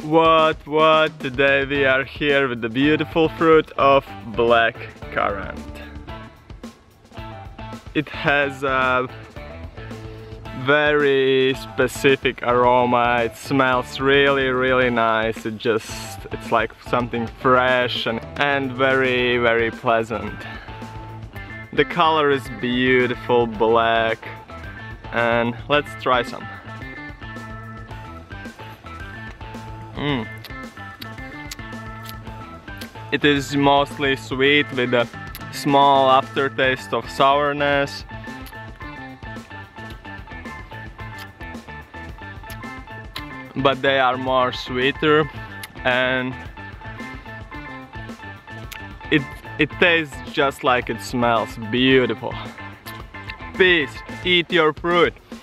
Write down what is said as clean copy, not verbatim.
What? Today we are here with the beautiful fruit of black currant. It has a very specific aroma. It smells really nice. It's like something fresh and very pleasant. The color is beautiful, black, and let's try some. It is mostly sweet with a small aftertaste of sourness. But they are more sweeter, and it tastes just like it smells. Beautiful. Peace, eat your fruit.